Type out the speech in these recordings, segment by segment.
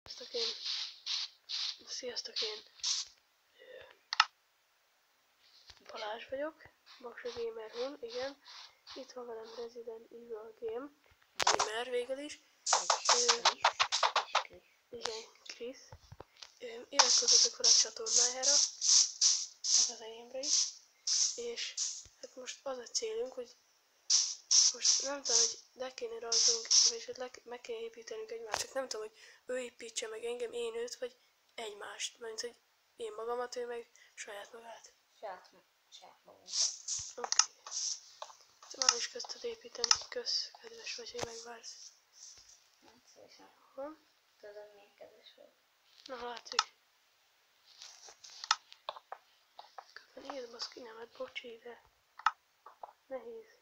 Sziasztok, én Balázs vagyok, Baksa Gamer Hun, igen. Itt van velem Resident Evil Gamer végül is. Igen, Krisz. Iratkozzatok fel a csatornájára, meg az enyémre is. És hát most az a célunk, hogy most nem tudom, hogy le kéne rajzolnunk, vagy meg kéne építenünk egymást, csak nem tudom, hogy ő építse meg engem, én őt, vagy egymást. Mert hogy én magamat, ő meg saját magát. Saját magunkat. Oké. Van is közted építeni, kedves vagy, hogy megvársz. Nem szívesen. Van? Tudod, milyen kedves vagy. Na, látszik. Nézd, baszki, nem, hát bocsi, de nehéz.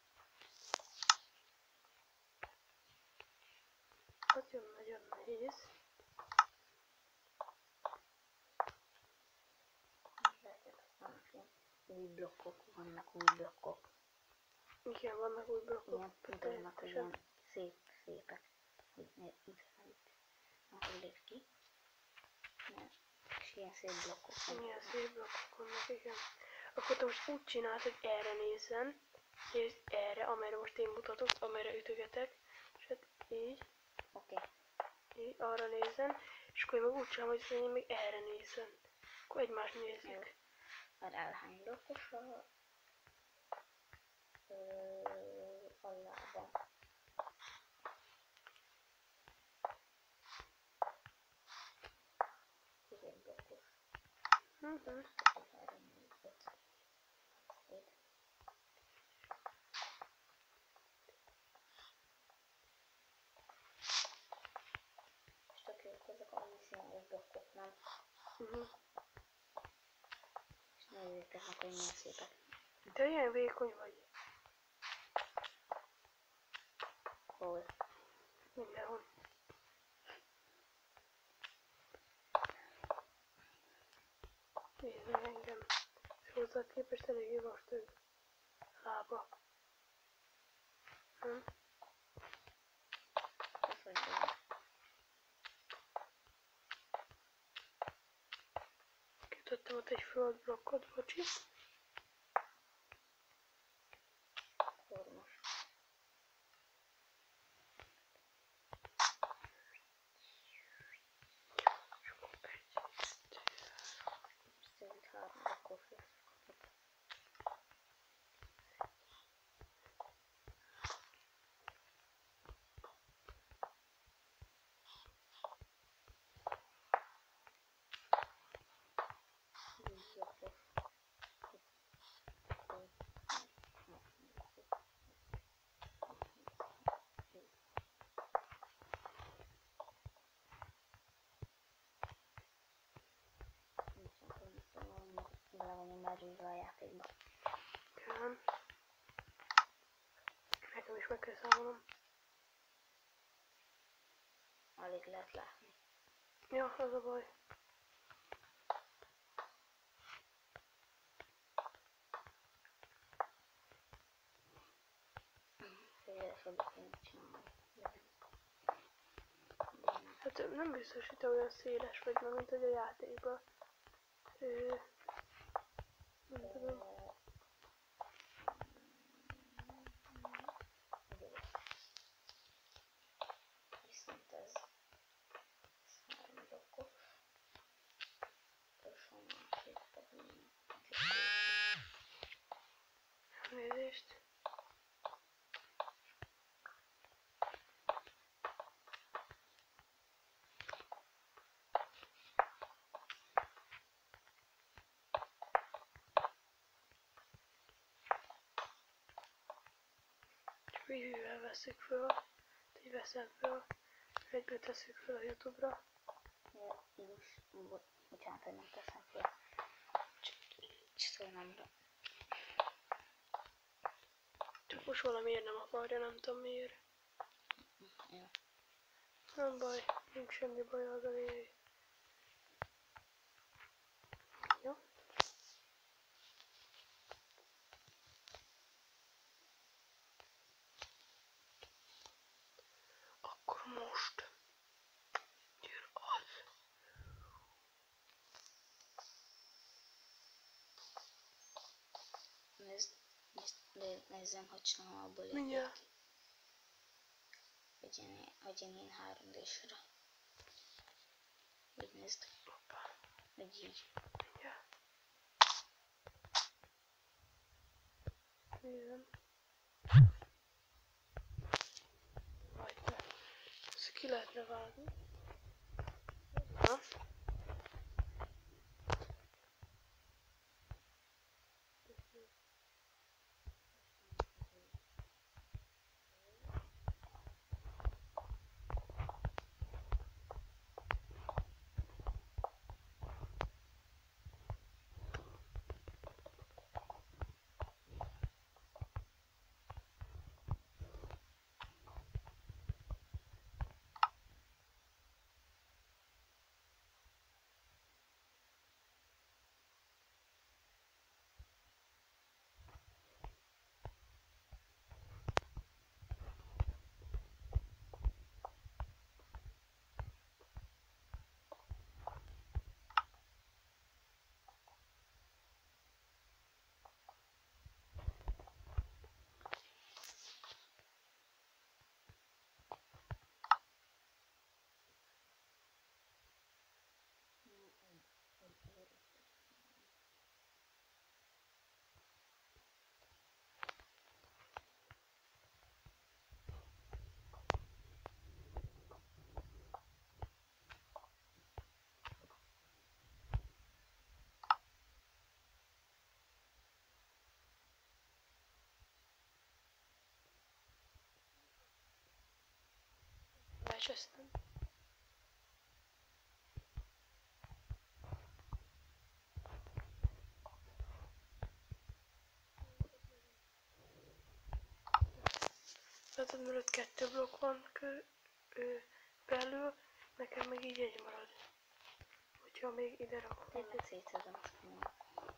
Nagyon-nagyon nehéz. Új blokkok, vannak új blokkok. Igen, vannak új blokkok. Ilyen mutatnak, hogy ilyen szépek. Hogy itt lép ki. És ilyen szép blokkok vannak. Ilyen szép blokkok vannak, igen. Akkor te most úgy csináld, hogy erre nézzen. És erre, amerre most én mutatok, amerre ütögetek. És hát így. Oké. Így, arra nézzen. És akkor én meg úgy csinálom, hogy én még erre nézzen. Akkor egymást nézzük. Már elhány blokkos alában. Egy blokkos. És tök jók ezek a vízszínűs blokkok, nem? És nézzétek meg, hogy milyen szépek. De ilyen vékony vagy. Hol? Mindenhol. Nézd meg engem. És hozzá képest eléggé vastag lába. Kötöttem ott egy földblokkot, bocsi. Formos. Szerint 3 blokkos lesz. Belevenni merülve a játékba. Igen. Nekem is meg kell számolnom. Alig lehet látni. Ja, az a baj. Szélesebbet kéne csinálni. Hát nem biztos, hogy te olyan széles vagy, mert mint hogy a játékban. Nem tudom. Viszont ez 3 blokkos. És a másik pedig Elnézést. Review-vel veszük föl, így veszem föl, egyből tesszük föl a YouTube-ra. ja, én is, bocsánat, hogy nem teszem föl. Csatornámra. Csak most valamiért nem akarja, nem tudom miért. Ja. Nem baj, nincs semmi baj, az a lényeg. Jó? Akkor most jön az. nézzem, hogy csinálom abból Mindjárt. ki. Legyen én 3D-sre. Így nézd. Hoppá. Hogy így. Mindjárt. Nézem. Vagy ne. Ezt ki lehetne vágni. Na. Lecsesztem. Látod, mert 2 blokk van belül, nekem meg így egy marad. Hogyha még ide rakom. Én meg szétszedem azt mondom.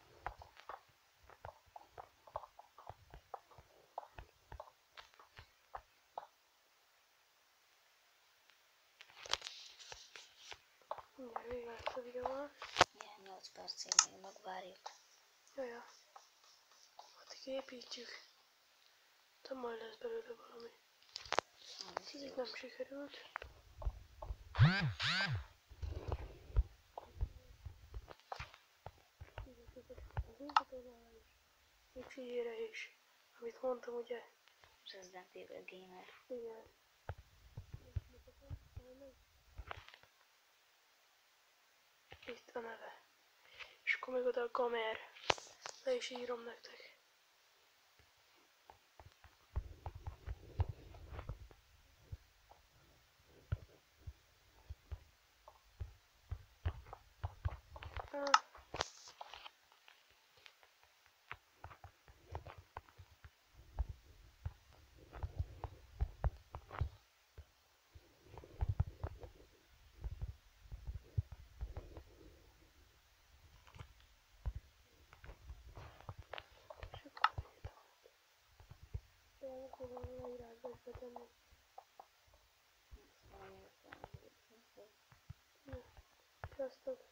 Mindjárt vége lesz a videónak. Ilyen 8 percig még megvárjuk. Jaja. Addig építjük. De majd lesz belőle valami. Ez nem sikerült. Még figyére is. Amit mondtam, ugye? Resident Evil Gamer. Igen. Itt a neve. És akkor még oda a Gamer. Le is írom nektek. Leírásba is betenni. Sziasztok!